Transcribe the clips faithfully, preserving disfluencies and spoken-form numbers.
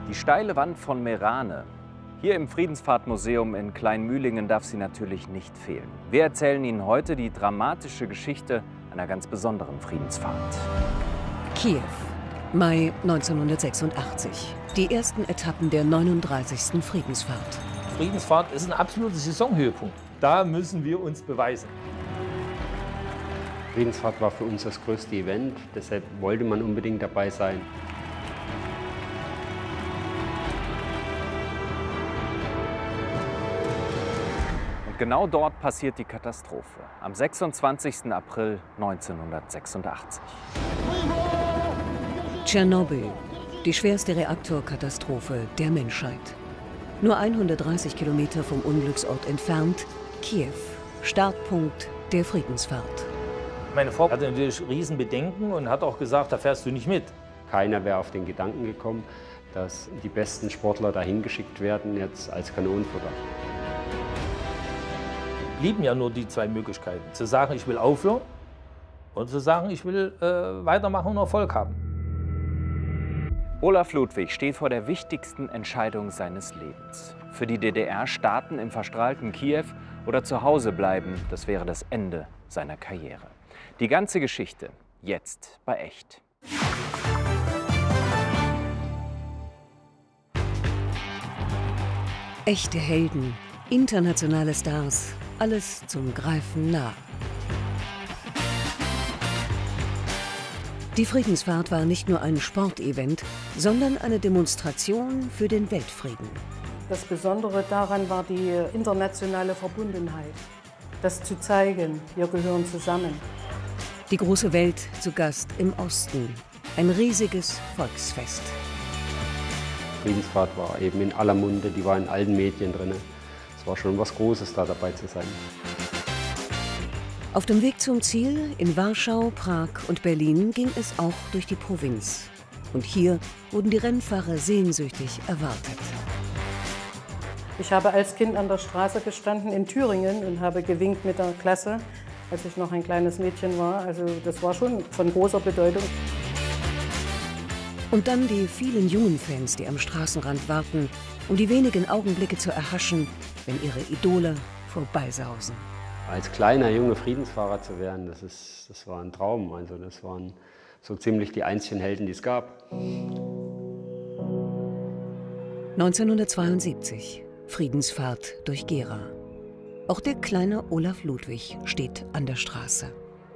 Die steile Wand von Meerane. Hier im Friedensfahrtmuseum in Kleinmühlingen darf sie natürlich nicht fehlen. Wir erzählen Ihnen heute die dramatische Geschichte einer ganz besonderen Friedensfahrt. Kiew, Mai neunzehnhundertsechsundachtzig. Die ersten Etappen der neununddreißigsten Friedensfahrt. Friedensfahrt ist ein absoluter Saisonhöhepunkt. Da müssen wir uns beweisen. Friedensfahrt war für uns das größte Event, deshalb wollte man unbedingt dabei sein. Und genau dort passiert die Katastrophe, am sechsundzwanzigsten April neunzehnhundertsechsundachtzig. Tschernobyl, die schwerste Reaktorkatastrophe der Menschheit. Nur hundertdreißig Kilometer vom Unglücksort entfernt, Kiew, Startpunkt der Friedensfahrt. Meine Frau hatte natürlich Riesenbedenken und hat auch gesagt, da fährst du nicht mit. Keiner wäre auf den Gedanken gekommen, dass die besten Sportler dahin geschickt werden, jetzt als Kanonenfutter. Blieben ja nur die zwei Möglichkeiten, zu sagen, ich will aufhören oder zu sagen, ich will äh, weitermachen und Erfolg haben. Olaf Ludwig steht vor der wichtigsten Entscheidung seines Lebens. Für die D D R starten im verstrahlten Kiew oder zu Hause bleiben, das wäre das Ende seiner Karriere. Die ganze Geschichte jetzt bei Echt. Echte Helden, internationale Stars, alles zum Greifen nah. Die Friedensfahrt war nicht nur ein Sportevent, sondern eine Demonstration für den Weltfrieden. Das Besondere daran war die internationale Verbundenheit. Das zu zeigen, wir gehören zusammen. Die große Welt zu Gast im Osten. Ein riesiges Volksfest. Friedensfahrt war eben in aller Munde, die war in allen Medien drin. Es war schon was Großes, da dabei zu sein. Auf dem Weg zum Ziel in Warschau, Prag und Berlin ging es auch durch die Provinz. Und hier wurden die Rennfahrer sehnsüchtig erwartet. Ich habe als Kind an der Straße gestanden in Thüringen und habe gewinkt mit der Klasse, als ich noch ein kleines Mädchen war. Also das war schon von großer Bedeutung. Und dann die vielen jungen Fans, die am Straßenrand warten, um die wenigen Augenblicke zu erhaschen, wenn ihre Idole vorbeisausen. Als kleiner, junger Friedensfahrer zu werden, das, ist, das war ein Traum. Also das waren so ziemlich die einzigen Helden, die es gab. neunzehnhundertzweiundsiebzig. Friedensfahrt durch Gera. Auch der kleine Olaf Ludwig steht an der Straße.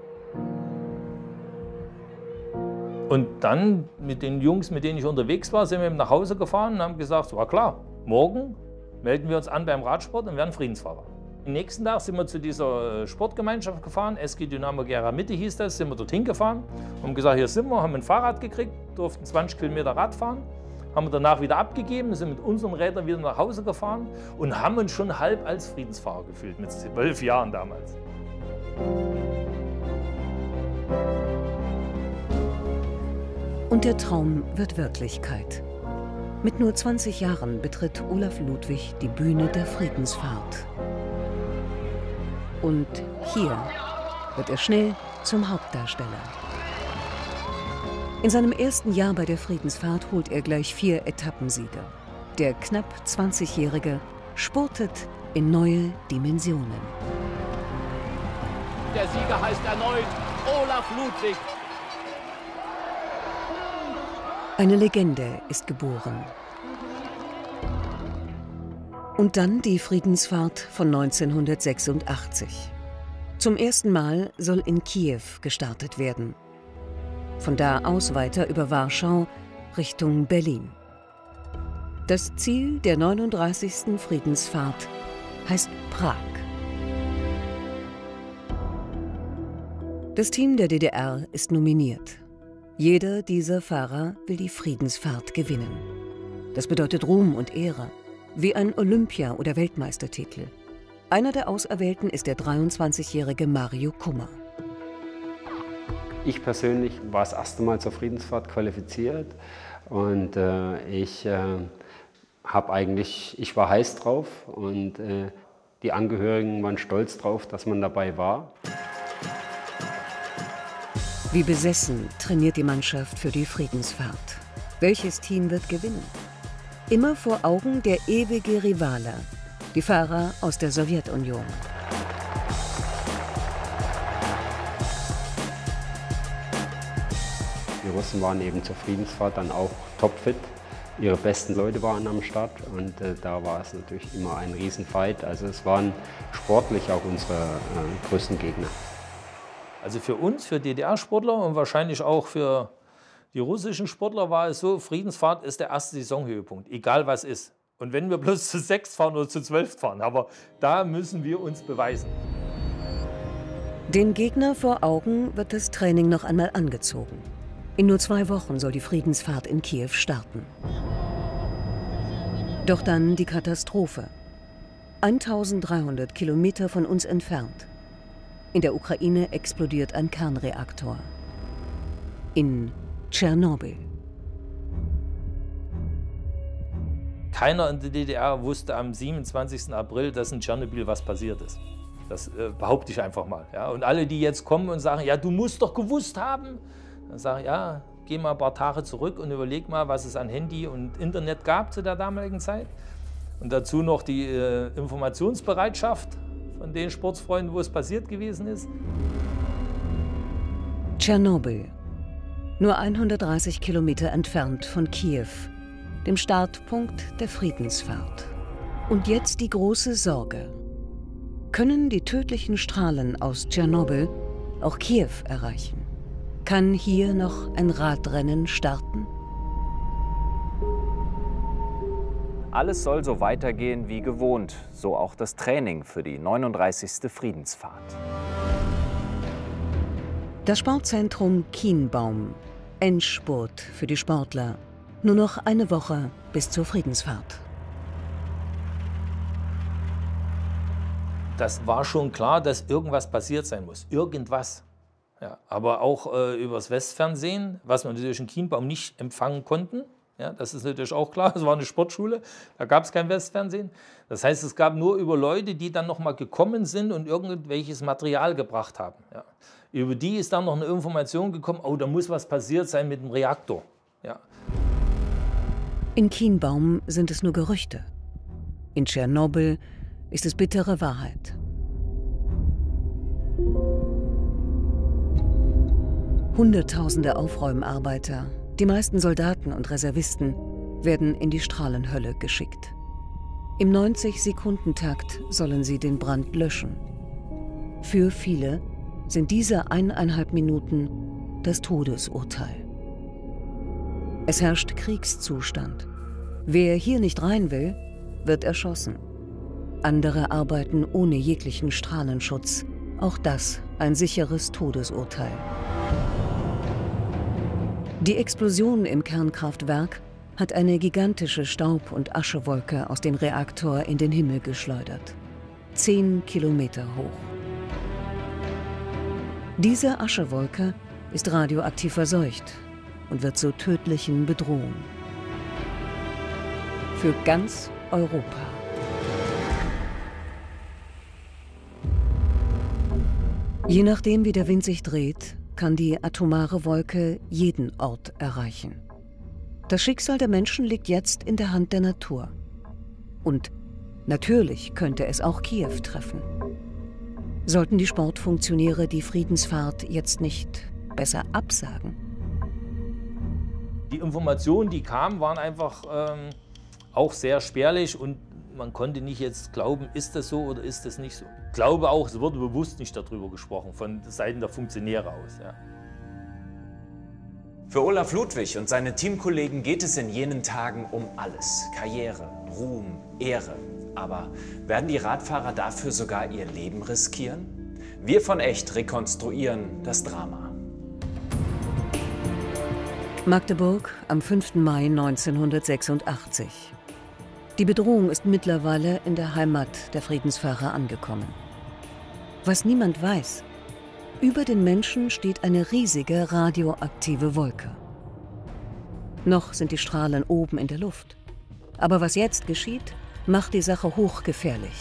Und dann mit den Jungs, mit denen ich unterwegs war, sind wir nach Hause gefahren und haben gesagt, war klar, morgen melden wir uns an beim Radsport und werden Friedensfahrer. Am nächsten Tag sind wir zu dieser Sportgemeinschaft gefahren, S G Dynamo Gera Mitte hieß das, sind wir dorthin gefahren, haben gesagt, hier sind wir, haben ein Fahrrad gekriegt, durften zwanzig Kilometer Rad fahren. Haben wir danach wieder abgegeben, sind mit unseren Rädern wieder nach Hause gefahren und haben uns schon halb als Friedensfahrer gefühlt, mit zwölf Jahren damals. Und der Traum wird Wirklichkeit. Mit nur zwanzig Jahren betritt Olaf Ludwig die Bühne der Friedensfahrt. Und hier wird er schnell zum Hauptdarsteller. In seinem ersten Jahr bei der Friedensfahrt holt er gleich vier Etappensiege. Der knapp zwanzigjährige spurtet in neue Dimensionen. Der Sieger heißt erneut Olaf Ludwig. Eine Legende ist geboren. Und dann die Friedensfahrt von neunzehnhundertsechsundachtzig. Zum ersten Mal soll in Kiew gestartet werden. Von da aus weiter über Warschau Richtung Berlin. Das Ziel der neununddreißigsten Friedensfahrt heißt Prag. Das Team der D D R ist nominiert. Jeder dieser Fahrer will die Friedensfahrt gewinnen. Das bedeutet Ruhm und Ehre, wie ein Olympia- oder Weltmeistertitel. Einer der Auserwählten ist der dreiundzwanzigjährige Mario Kummer. Ich persönlich war das erste Mal zur Friedensfahrt qualifiziert und äh, ich äh, habe eigentlich, ich war heiß drauf und äh, die Angehörigen waren stolz drauf, dass man dabei war. Wie besessen trainiert die Mannschaft für die Friedensfahrt. Welches Team wird gewinnen? Immer vor Augen der ewige Rivale, die Fahrer aus der Sowjetunion. Die Russen waren eben zur Friedensfahrt dann auch topfit. Ihre besten Leute waren am Start und äh, da war es natürlich immer ein Riesenfight. Also es waren sportlich auch unsere äh, größten Gegner. Also für uns, für D D R-Sportler und wahrscheinlich auch für die russischen Sportler war es so, Friedensfahrt ist der erste Saisonhöhepunkt, egal was ist. Und wenn wir bloß zu sechs fahren oder zu zwölf fahren, aber da müssen wir uns beweisen. Den Gegner vor Augen wird das Training noch einmal angezogen. In nur zwei Wochen soll die Friedensfahrt in Kiew starten. Doch dann die Katastrophe. eintausenddreihundert Kilometer von uns entfernt. In der Ukraine explodiert ein Kernreaktor. In Tschernobyl. Keiner in der D D R wusste am siebenundzwanzigsten April, dass in Tschernobyl was passiert ist. Das äh, behaupte ich einfach mal. Ja? Und alle, die jetzt kommen und sagen, ja, du musst doch gewusst haben, dann sage ich, ja, geh mal ein paar Tage zurück und überleg mal, was es an Handy und Internet gab zu der damaligen Zeit. Und dazu noch die äh, Informationsbereitschaft von den Sportsfreunden, wo es passiert gewesen ist. Tschernobyl. Nur hundertdreißig Kilometer entfernt von Kiew, dem Startpunkt der Friedensfahrt. Und jetzt die große Sorge. Können die tödlichen Strahlen aus Tschernobyl auch Kiew erreichen? Kann hier noch ein Radrennen starten? Alles soll so weitergehen wie gewohnt, so auch das Training für die neununddreißigste Friedensfahrt. Das Sportzentrum Kienbaum. Endspurt für die Sportler. Nur noch eine Woche bis zur Friedensfahrt. Das war schon klar, dass irgendwas passiert sein muss. Irgendwas. Ja, aber auch äh, übers Westfernsehen, was wir natürlich in Kienbaum nicht empfangen konnten. Ja, das ist natürlich auch klar. Es war eine Sportschule, da gab es kein Westfernsehen. Das heißt, es gab nur über Leute, die dann noch mal gekommen sind und irgendwelches Material gebracht haben. Ja. Über die ist dann noch eine Information gekommen, oh, da muss was passiert sein mit dem Reaktor. Ja. In Kienbaum sind es nur Gerüchte. In Tschernobyl ist es bittere Wahrheit. Hunderttausende Aufräumarbeiter, die meisten Soldaten und Reservisten, werden in die Strahlenhölle geschickt. Im neunzig-Sekunden-Takt sollen sie den Brand löschen. Für viele sind diese eineinhalb Minuten das Todesurteil. Es herrscht Kriegszustand. Wer hier nicht rein will, wird erschossen. Andere arbeiten ohne jeglichen Strahlenschutz. Auch das ein sicheres Todesurteil. Die Explosion im Kernkraftwerk hat eine gigantische Staub- und Aschewolke aus dem Reaktor in den Himmel geschleudert. Zehn Kilometer hoch. Diese Aschewolke ist radioaktiv verseucht und wird zur tödlichen Bedrohung. Für ganz Europa. Je nachdem, wie der Wind sich dreht, kann die atomare Wolke jeden Ort erreichen. Das Schicksal der Menschen liegt jetzt in der Hand der Natur. Und natürlich könnte es auch Kiew treffen. Sollten die Sportfunktionäre die Friedensfahrt jetzt nicht besser absagen? Die Informationen, die kamen, waren einfach ähm, auch sehr spärlich und man konnte nicht jetzt glauben, ist das so oder ist das nicht so. Ich glaube auch, es wurde bewusst nicht darüber gesprochen, von Seiten der Funktionäre aus. Ja. Für Olaf Ludwig und seine Teamkollegen geht es in jenen Tagen um alles. Karriere, Ruhm, Ehre. Aber werden die Radfahrer dafür sogar ihr Leben riskieren? Wir von Echt rekonstruieren das Drama. Magdeburg am fünften Mai neunzehnhundertsechsundachtzig. Die Bedrohung ist mittlerweile in der Heimat der Friedensfahrer angekommen. Was niemand weiß: Über den Menschen steht eine riesige radioaktive Wolke. Noch sind die Strahlen oben in der Luft. Aber was jetzt geschieht, macht die Sache hochgefährlich.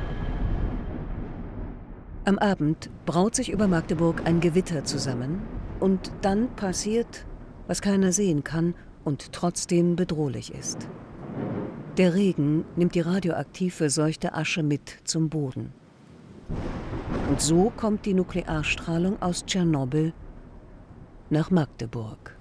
Am Abend braut sich über Magdeburg ein Gewitter zusammen, Und dann passiert, was keiner sehen kann und trotzdem bedrohlich ist. Der Regen nimmt die radioaktiv verseuchte Asche mit zum Boden. Und so kommt die Nuklearstrahlung aus Tschernobyl nach Magdeburg.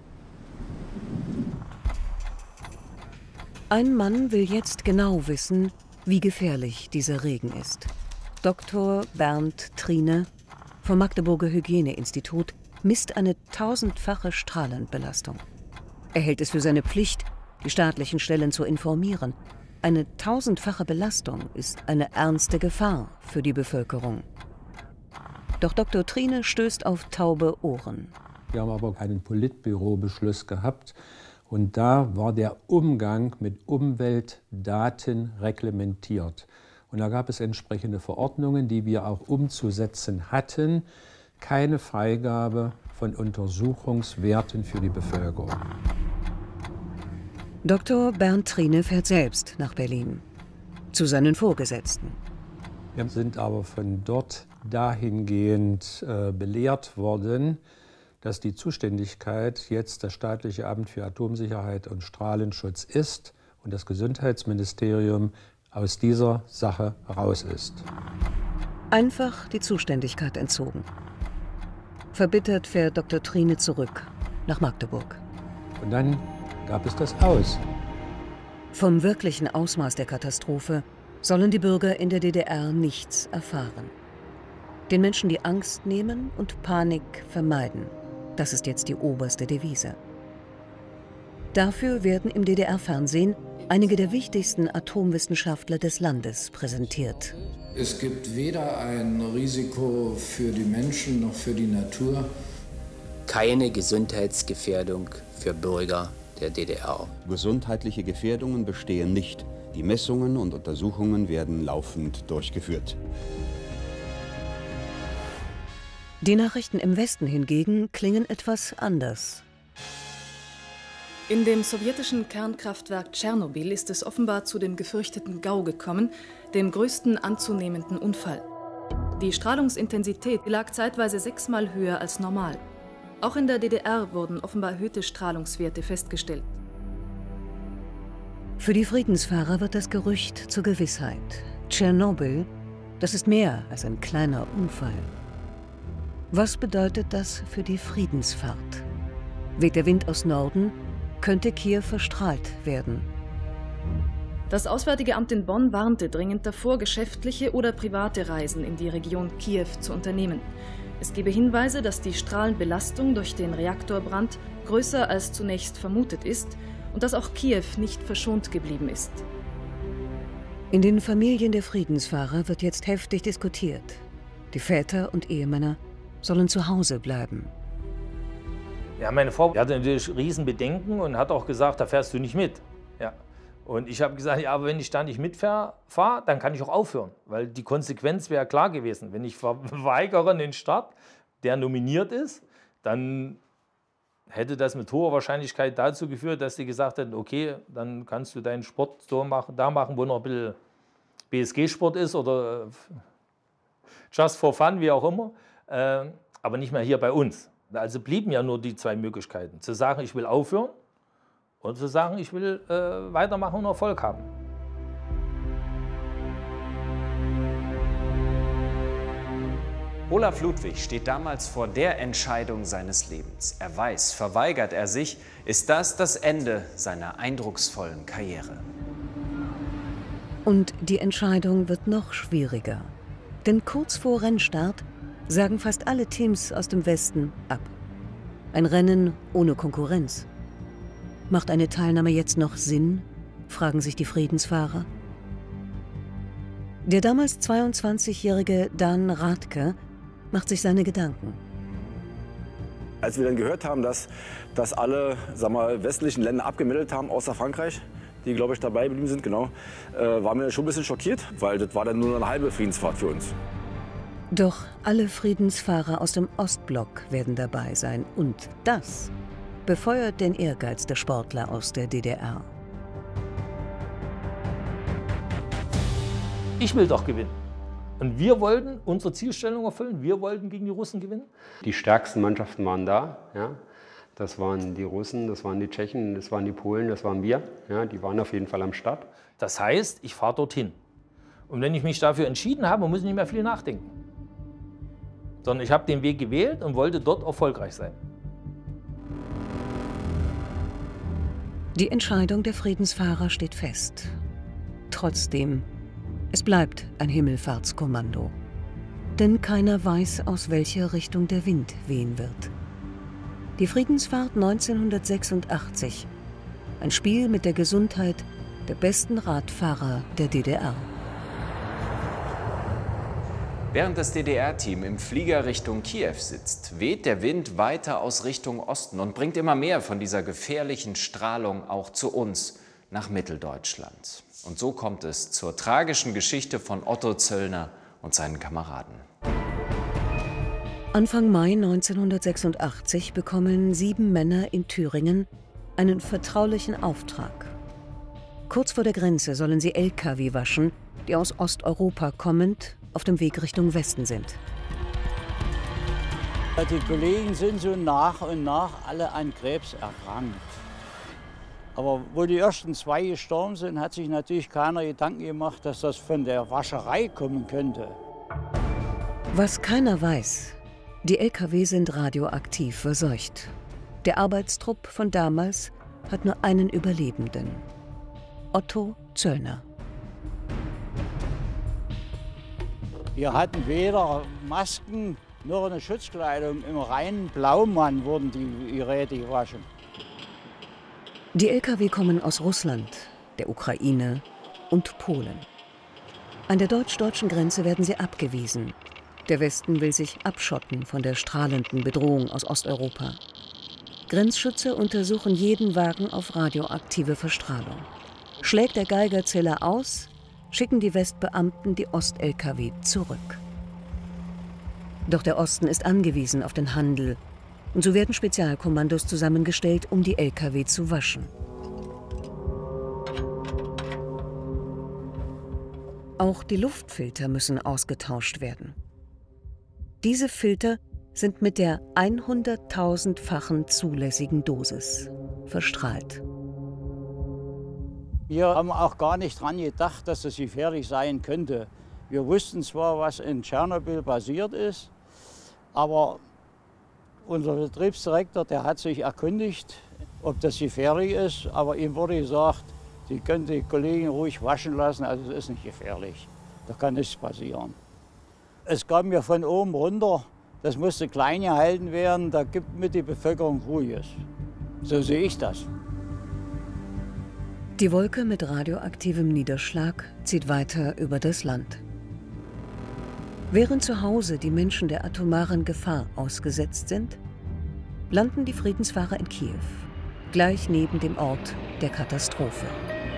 Ein Mann will jetzt genau wissen, wie gefährlich dieser Regen ist. Doktor Bernd Triene vom Magdeburger Hygieneinstitut misst eine tausendfache Strahlenbelastung. Er hält es für seine Pflicht, die staatlichen Stellen zu informieren. Eine tausendfache Belastung ist eine ernste Gefahr für die Bevölkerung. Doch Doktor Triene stößt auf taube Ohren. Wir haben aber einen Politbürobeschluss gehabt. Und da war der Umgang mit Umweltdaten reglementiert. Und da gab es entsprechende Verordnungen, die wir auch umzusetzen hatten. Keine Freigabe von Untersuchungswerten für die Bevölkerung. Doktor Bernd Triene fährt selbst nach Berlin, zu seinen Vorgesetzten. Wir sind aber von dort dahingehend äh, belehrt worden, dass die Zuständigkeit jetzt das Staatliche Amt für Atomsicherheit und Strahlenschutz ist und das Gesundheitsministerium aus dieser Sache raus ist. Einfach die Zuständigkeit entzogen. Verbittert fährt Doktor Triene zurück nach Magdeburg. Und dann gab es das Aus. Vom wirklichen Ausmaß der Katastrophe sollen die Bürger in der D D R nichts erfahren. Den Menschen die Angst nehmen und Panik vermeiden. Das ist jetzt die oberste Devise. Dafür werden im D D R-Fernsehen einige der wichtigsten Atomwissenschaftler des Landes präsentiert. Es gibt weder ein Risiko für die Menschen noch für die Natur. Keine Gesundheitsgefährdung für Bürger der D D R. Gesundheitliche Gefährdungen bestehen nicht. Die Messungen und Untersuchungen werden laufend durchgeführt. Die Nachrichten im Westen hingegen klingen etwas anders. In dem sowjetischen Kernkraftwerk Tschernobyl ist es offenbar zu dem gefürchteten GAU gekommen, dem größten anzunehmenden Unfall. Die Strahlungsintensität lag zeitweise sechsmal höher als normal. Auch in der D D R wurden offenbar erhöhte Strahlungswerte festgestellt. Für die Friedensfahrer wird das Gerücht zur Gewissheit. Tschernobyl, das ist mehr als ein kleiner Unfall. Was bedeutet das für die Friedensfahrt? Weht der Wind aus Norden, könnte Kiew verstrahlt werden. Das Auswärtige Amt in Bonn warnte dringend davor, geschäftliche oder private Reisen in die Region Kiew zu unternehmen. Es gebe Hinweise, dass die Strahlenbelastung durch den Reaktorbrand größer als zunächst vermutet ist und dass auch Kiew nicht verschont geblieben ist. In den Familien der Friedensfahrer wird jetzt heftig diskutiert. Die Väter und Ehemänner sollen zu Hause bleiben. Ja, meine Frau hatte natürlich Riesenbedenken und hat auch gesagt, da fährst du nicht mit. Ja. Und ich habe gesagt, ja, aber wenn ich da nicht mitfahre, dann kann ich auch aufhören. Weil die Konsequenz wäre klar gewesen. Wenn ich verweigere den Start, der nominiert ist, dann hätte das mit hoher Wahrscheinlichkeit dazu geführt, dass die gesagt hätten, okay, dann kannst du deinen Sport so machen, da machen, wo noch ein bisschen B S G-Sport ist oder just for fun, wie auch immer. Äh, aber nicht mehr hier bei uns. Also blieben ja nur die zwei Möglichkeiten. Zu sagen, ich will aufhören und zu sagen, ich will äh, weitermachen und Erfolg haben. Olaf Ludwig steht damals vor der Entscheidung seines Lebens. Er weiß, verweigert er sich, ist das das Ende seiner eindrucksvollen Karriere. Und die Entscheidung wird noch schwieriger. Denn kurz vor Rennstart sagen fast alle Teams aus dem Westen ab. Ein Rennen ohne Konkurrenz. Macht eine Teilnahme jetzt noch Sinn? Fragen sich die Friedensfahrer. Der damals zweiundzwanzigjährige Dan Rathke macht sich seine Gedanken. Als wir dann gehört haben, dass, dass alle sag mal, westlichen Länder abgemeldet haben, außer Frankreich, die, glaube ich, dabei geblieben sind, genau, äh, waren wir schon ein bisschen schockiert, weil das war dann nur eine halbe Friedensfahrt für uns. Doch alle Friedensfahrer aus dem Ostblock werden dabei sein. Und das befeuert den Ehrgeiz der Sportler aus der D D R. Ich will doch gewinnen. Und wir wollten unsere Zielstellung erfüllen, wir wollten gegen die Russen gewinnen. Die stärksten Mannschaften waren da. Ja. Das waren die Russen, das waren die Tschechen, das waren die Polen, das waren wir. Ja, die waren auf jeden Fall am Start. Das heißt, ich fahre dorthin. Und wenn ich mich dafür entschieden habe, muss ich nicht mehr viel nachdenken. Sondern ich habe den Weg gewählt und wollte dort erfolgreich sein. Die Entscheidung der Friedensfahrer steht fest. Trotzdem, es bleibt ein Himmelfahrtskommando. Denn keiner weiß, aus welcher Richtung der Wind wehen wird. Die Friedensfahrt neunzehnhundertsechsundachtzig. Ein Spiel mit der Gesundheit der besten Radfahrer der D D R. Während das D D R-Team im Flieger Richtung Kiew sitzt, weht der Wind weiter aus Richtung Osten und bringt immer mehr von dieser gefährlichen Strahlung auch zu uns nach Mitteldeutschland. Und so kommt es zur tragischen Geschichte von Otto Zöllner und seinen Kameraden. Anfang Mai neunzehnhundertsechsundachtzig bekommen sieben Männer in Thüringen einen vertraulichen Auftrag. Kurz vor der Grenze sollen sie L K W waschen, die aus Osteuropa kommend auf dem Weg Richtung Westen sind. Die Kollegen sind so nach und nach alle an Krebs erkrankt. Aber wo die ersten zwei gestorben sind, hat sich natürlich keiner Gedanken gemacht, dass das von der Wascherei kommen könnte. Was keiner weiß, die L K W sind radioaktiv verseucht. Der Arbeitstrupp von damals hat nur einen Überlebenden: Otto Zöllner. Wir hatten weder Masken noch eine Schutzkleidung. Im reinen Blaumann wurden die Geräte gewaschen. Die L K W kommen aus Russland, der Ukraine und Polen. An der deutsch-deutschen Grenze werden sie abgewiesen. Der Westen will sich abschotten von der strahlenden Bedrohung aus Osteuropa. Grenzschützer untersuchen jeden Wagen auf radioaktive Verstrahlung. Schlägt der Geigerzähler aus, schicken die Westbeamten die Ost-L K W zurück. Doch der Osten ist angewiesen auf den Handel. Und so werden Spezialkommandos zusammengestellt, um die L K W zu waschen. Auch die Luftfilter müssen ausgetauscht werden. Diese Filter sind mit der hunderttausendfachen zulässigen Dosis verstrahlt. Wir haben auch gar nicht daran gedacht, dass es gefährlich sein könnte. Wir wussten zwar, was in Tschernobyl passiert ist, aber unser Betriebsdirektor, der hat sich erkundigt, ob das gefährlich ist, aber ihm wurde gesagt, Sie können die Kollegen ruhig waschen lassen, also es ist nicht gefährlich. Da kann nichts passieren. Es kam mir von oben runter, das musste klein gehalten werden, da gibt mit die Bevölkerung Ruhiges. So sehe ich das. Die Wolke mit radioaktivem Niederschlag zieht weiter über das Land. Während zu Hause die Menschen der atomaren Gefahr ausgesetzt sind, landen die Friedensfahrer in Kiew, gleich neben dem Ort der Katastrophe.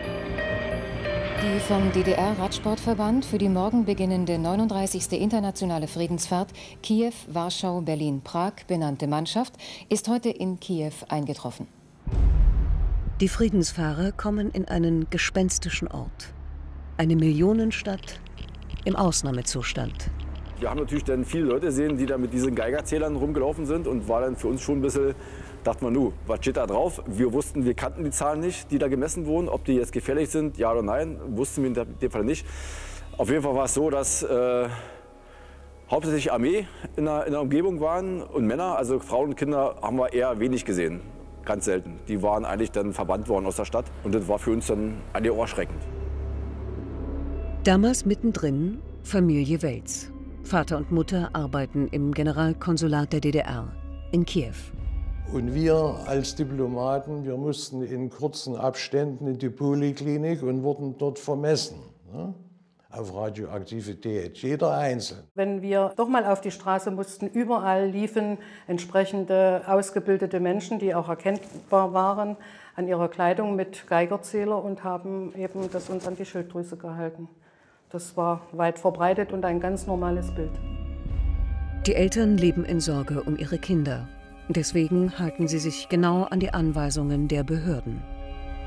Die vom D D R-Radsportverband für die morgen beginnende neununddreißigste internationale Friedensfahrt Kiew, Warschau, Berlin, Prag benannte Mannschaft ist heute in Kiew eingetroffen. Die Friedensfahrer kommen in einen gespenstischen Ort. Eine Millionenstadt im Ausnahmezustand. Wir haben natürlich dann viele Leute gesehen, die da mit diesen Geigerzählern rumgelaufen sind und war dann für uns schon ein bisschen, dachte man, nu, was steht da drauf? Wir wussten, wir kannten die Zahlen nicht, die da gemessen wurden. Ob die jetzt gefährlich sind, ja oder nein, wussten wir in dem Fall nicht. Auf jeden Fall war es so, dass äh, hauptsächlich Armee in der, in der Umgebung waren und Männer, also Frauen und Kinder haben wir eher wenig gesehen. Ganz selten. Die waren eigentlich dann verbannt worden aus der Stadt und das war für uns dann eigentlich auch erschreckend. Damals mittendrin Familie Welz. Vater und Mutter arbeiten im Generalkonsulat der D D R in Kiew. Und wir als Diplomaten, wir mussten in kurzen Abständen in die Poliklinik und wurden dort vermessen, ne? Auf Radioaktivität, jeder einzeln. Wenn wir doch mal auf die Straße mussten, überall liefen entsprechende ausgebildete Menschen, die auch erkennbar waren an ihrer Kleidung mit Geigerzähler und haben eben das uns an die Schilddrüse gehalten. Das war weit verbreitet und ein ganz normales Bild. Die Eltern leben in Sorge um ihre Kinder. Deswegen halten sie sich genau an die Anweisungen der Behörden.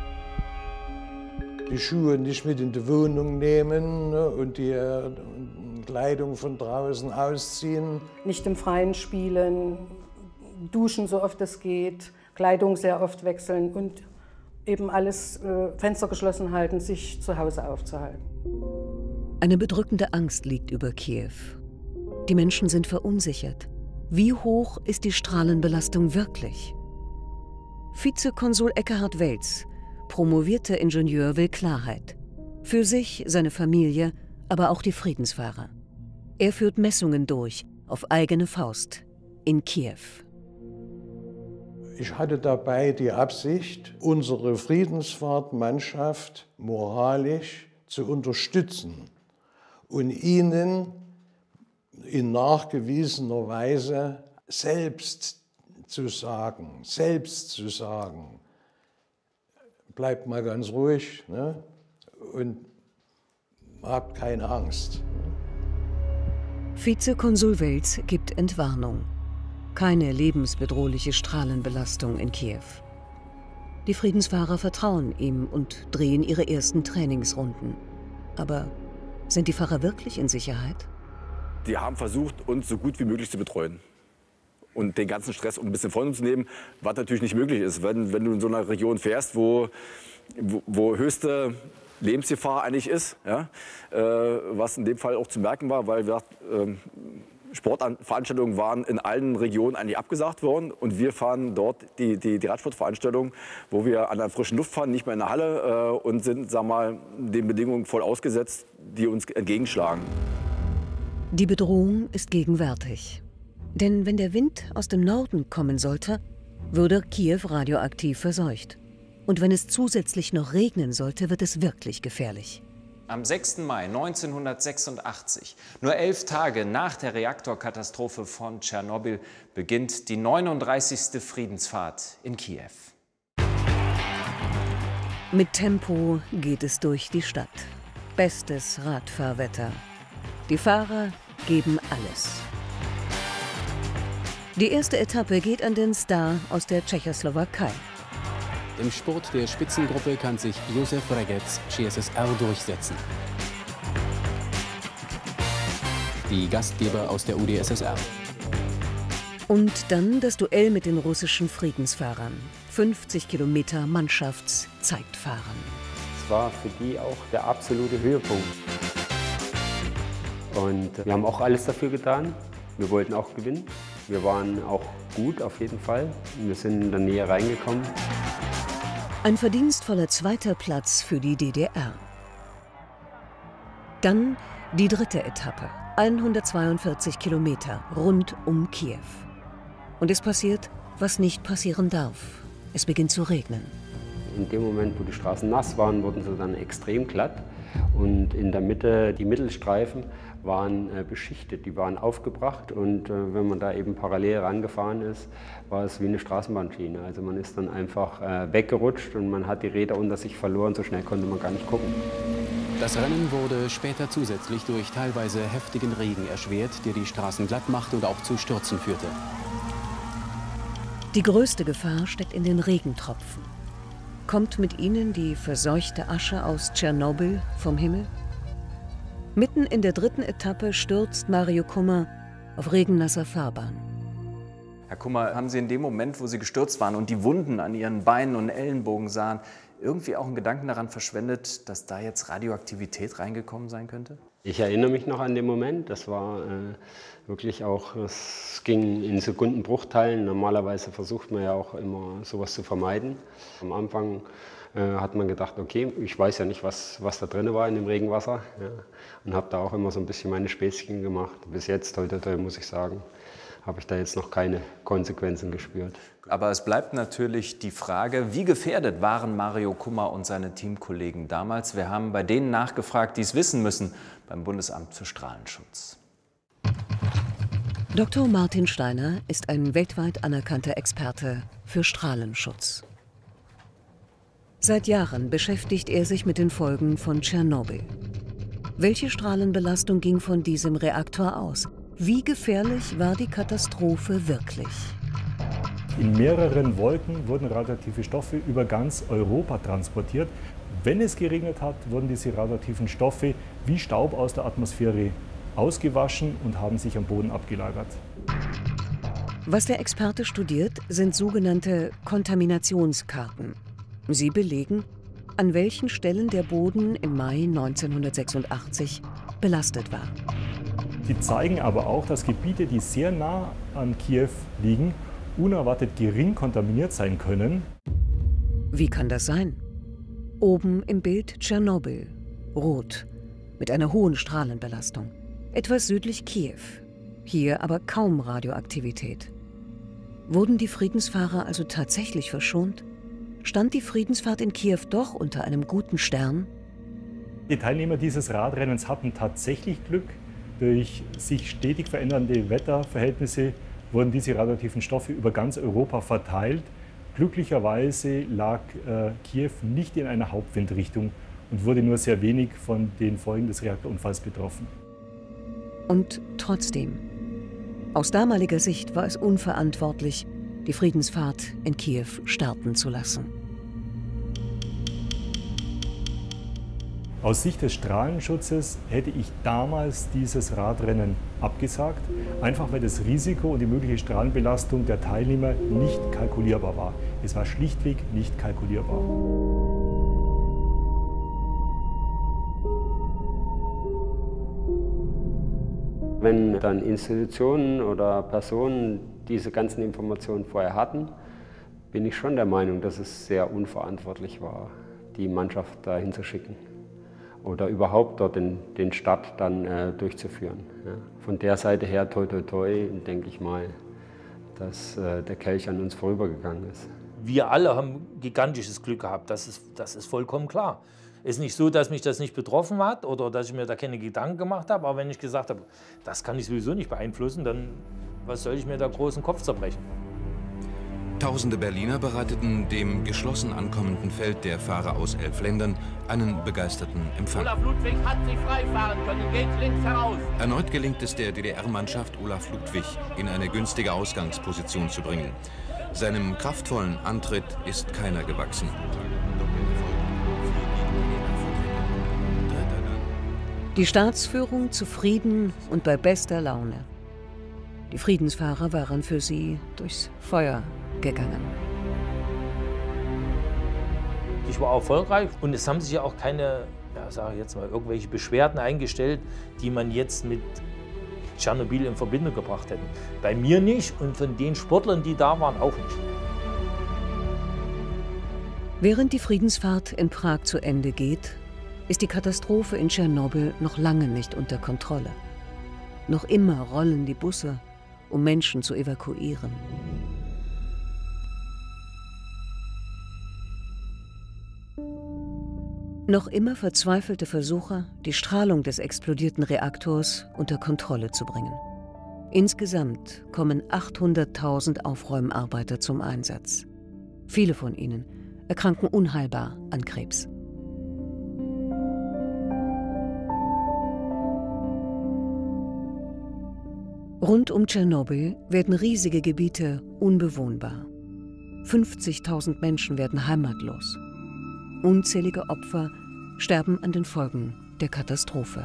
Die Schuhe nicht mit in die Wohnung nehmen und die Kleidung von draußen ausziehen. Nicht im Freien spielen, duschen so oft es geht, Kleidung sehr oft wechseln und eben alles, äh, Fenster geschlossen halten, sich zu Hause aufzuhalten. Eine bedrückende Angst liegt über Kiew. Die Menschen sind verunsichert. Wie hoch ist die Strahlenbelastung wirklich? Vizekonsul Ekkehard Welz, promovierter Ingenieur, will Klarheit. Für sich, seine Familie, aber auch die Friedensfahrer. Er führt Messungen durch, auf eigene Faust, in Kiew. Ich hatte dabei die Absicht, unsere Friedensfahrtmannschaft moralisch zu unterstützen und ihnen in nachgewiesener Weise selbst zu sagen, selbst zu sagen, bleibt mal ganz ruhig, ne? Und habt keine Angst. Vizekonsul Welz gibt Entwarnung. Keine lebensbedrohliche Strahlenbelastung in Kiew. Die Friedensfahrer vertrauen ihm und drehen ihre ersten Trainingsrunden. Aber sind die Fahrer wirklich in Sicherheit? Die haben versucht, uns so gut wie möglich zu betreuen. Und den ganzen Stress um ein bisschen von uns zu nehmen, was natürlich nicht möglich ist. Wenn, wenn du in so einer Region fährst, wo, wo, wo höchste Lebensgefahr eigentlich ist, ja, äh, was in dem Fall auch zu merken war, weil wir, äh, Sportveranstaltungen waren in allen Regionen eigentlich abgesagt worden und wir fahren dort die, die, die Radsportveranstaltung, wo wir an der frischen Luft fahren, nicht mehr in der Halle äh, und sind, sag mal, den Bedingungen voll ausgesetzt, die uns entgegenschlagen. Die Bedrohung ist gegenwärtig. Denn wenn der Wind aus dem Norden kommen sollte, würde Kiew radioaktiv verseucht. Und wenn es zusätzlich noch regnen sollte, wird es wirklich gefährlich. Am sechsten Mai neunzehnhundertsechsundachtzig, nur elf Tage nach der Reaktorkatastrophe von Tschernobyl, beginnt die neununddreißigste Friedensfahrt in Kiew. Mit Tempo geht es durch die Stadt. Bestes Radfahrwetter. Die Fahrer geben alles. Die erste Etappe geht an den Star aus der Tschechoslowakei. Im Spurt der Spitzengruppe kann sich Josef Regec, C S S R, durchsetzen. Die Gastgeber aus der U d S S R. Und dann das Duell mit den russischen Friedensfahrern. fünfzig Kilometer Mannschaftszeitfahren. Es war für die auch der absolute Höhepunkt. Und wir haben auch alles dafür getan. Wir wollten auch gewinnen. Wir waren auch gut auf jeden Fall. Wir sind in der Nähe reingekommen. Ein verdienstvoller zweiter Platz für die D D R. Dann die dritte Etappe, hundertzweiundvierzig Kilometer rund um Kiew. Und es passiert, was nicht passieren darf. Es beginnt zu regnen. In dem Moment, wo die Straßen nass waren, wurden sie dann extrem glatt. Und in der Mitte, die Mittelstreifen, waren äh, beschichtet, die waren aufgebracht. Und äh, wenn man da eben parallel rangefahren ist, war es wie eine Straßenbahnschiene. Also man ist dann einfach äh, weggerutscht und man hat die Räder unter sich verloren. So schnell konnte man gar nicht gucken. Das Rennen wurde später zusätzlich durch teilweise heftigen Regen erschwert, der die Straßen glatt machte und auch zu Stürzen führte. Die größte Gefahr steckt in den Regentropfen. Kommt mit ihnen die verseuchte Asche aus Tschernobyl vom Himmel? Mitten in der dritten Etappe stürzt Mario Kummer auf regennasser Fahrbahn. Herr Kummer, haben Sie in dem Moment, wo Sie gestürzt waren und die Wunden an Ihren Beinen und Ellenbogen sahen, irgendwie auch einen Gedanken daran verschwendet, dass da jetzt Radioaktivität reingekommen sein könnte? Ich erinnere mich noch an den Moment. Das war äh, wirklich auch, es ging in Sekundenbruchteilen. Normalerweise versucht man ja auch immer, sowas zu vermeiden. Am Anfang äh, hat man gedacht, okay, ich weiß ja nicht, was, was da drin war in dem Regenwasser. Ja, und habe da auch immer so ein bisschen meine Späßchen gemacht. Bis jetzt, heute, heute muss ich sagen, habe ich da jetzt noch keine Konsequenzen gespürt. Aber es bleibt natürlich die Frage, wie gefährdet waren Mario Kummer und seine Teamkollegen damals? Wir haben bei denen nachgefragt, die es wissen müssen, beim Bundesamt für Strahlenschutz. Doktor Martin Steiner ist ein weltweit anerkannter Experte für Strahlenschutz. Seit Jahren beschäftigt er sich mit den Folgen von Tschernobyl. Welche Strahlenbelastung ging von diesem Reaktor aus? Wie gefährlich war die Katastrophe wirklich? In mehreren Wolken wurden radioaktive Stoffe über ganz Europa transportiert. Wenn es geregnet hat, wurden diese radioaktiven Stoffe wie Staub aus der Atmosphäre ausgewaschen und haben sich am Boden abgelagert. Was der Experte studiert, sind sogenannte Kontaminationskarten. Sie belegen, an welchen Stellen der Boden im Mai neunzehnhundertsechsundachtzig belastet war. Sie zeigen aber auch, dass Gebiete, die sehr nah an Kiew liegen, unerwartet gering kontaminiert sein können. Wie kann das sein? Oben im Bild Tschernobyl, rot, mit einer hohen Strahlenbelastung. Etwas südlich Kiew, hier aber kaum Radioaktivität. Wurden die Friedensfahrer also tatsächlich verschont? Stand die Friedensfahrt in Kiew doch unter einem guten Stern? Die Teilnehmer dieses Radrennens hatten tatsächlich Glück. Durch sich stetig verändernde Wetterverhältnisse wurden diese radioaktiven Stoffe über ganz Europa verteilt. Glücklicherweise lag äh, Kiew nicht in einer Hauptwindrichtung und wurde nur sehr wenig von den Folgen des Reaktorunfalls betroffen. Und trotzdem, aus damaliger Sicht war es unverantwortlich, die Friedensfahrt in Kiew starten zu lassen. Aus Sicht des Strahlenschutzes hätte ich damals dieses Radrennen abgesagt, einfach weil das Risiko und die mögliche Strahlenbelastung der Teilnehmer nicht kalkulierbar war. Es war schlichtweg nicht kalkulierbar. Wenn dann Institutionen oder Personen diese ganzen Informationen vorher hatten, bin ich schon der Meinung, dass es sehr unverantwortlich war, die Mannschaft dahin zu schicken oder überhaupt dort den, den Start dann äh, durchzuführen. Ja. Von der Seite her, toi toi toi, denke ich mal, dass äh, der Kelch an uns vorübergegangen ist. Wir alle haben gigantisches Glück gehabt, das ist, das ist vollkommen klar. Es ist nicht so, dass mich das nicht betroffen hat oder dass ich mir da keine Gedanken gemacht habe, aber wenn ich gesagt habe, das kann ich sowieso nicht beeinflussen, dann was soll ich mir da großen Kopf zerbrechen? Tausende Berliner bereiteten dem geschlossen ankommenden Feld der Fahrer aus elf Ländern einen begeisterten Empfang. Olaf Ludwig hat sich freifahren können, geht links heraus. Erneut gelingt es der D D R-Mannschaft Olaf Ludwig, in eine günstige Ausgangsposition zu bringen. Seinem kraftvollen Antritt ist keiner gewachsen. Die Staatsführung zufrieden und bei bester Laune. Die Friedensfahrer waren für sie durchs Feuer gegangen. Ich war erfolgreich und es haben sich ja auch keine, ja, sage ich jetzt mal, irgendwelche Beschwerden eingestellt, die man jetzt mit Tschernobyl in Verbindung gebracht hätten. Bei mir nicht und von den Sportlern, die da waren, auch nicht. Während die Friedensfahrt in Prag zu Ende geht, ist die Katastrophe in Tschernobyl noch lange nicht unter Kontrolle. Noch immer rollen die Busse, um Menschen zu evakuieren. Noch immer verzweifelte Versuche, die Strahlung des explodierten Reaktors unter Kontrolle zu bringen. Insgesamt kommen achthunderttausend Aufräumarbeiter zum Einsatz. Viele von ihnen erkranken unheilbar an Krebs. Rund um Tschernobyl werden riesige Gebiete unbewohnbar. fünfzigtausend Menschen werden heimatlos. Unzählige Opfer sterben an den Folgen der Katastrophe.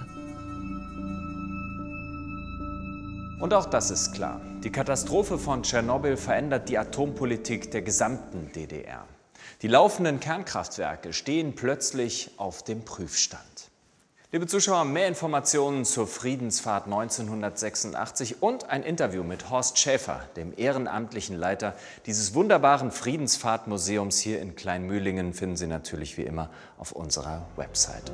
Und auch das ist klar. Die Katastrophe von Tschernobyl verändert die Atompolitik der gesamten D D R. Die laufenden Kernkraftwerke stehen plötzlich auf dem Prüfstand. Liebe Zuschauer, mehr Informationen zur Friedensfahrt neunzehnhundertsechsundachtzig und ein Interview mit Horst Schäfer, dem ehrenamtlichen Leiter dieses wunderbaren Friedensfahrtmuseums hier in Kleinmühlingen, finden Sie natürlich wie immer auf unserer Website.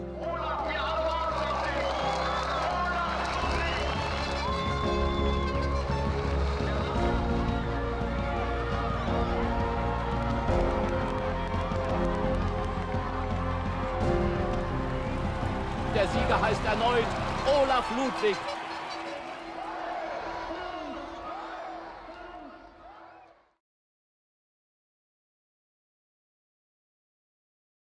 Der Sieger heißt erneut Olaf Ludwig.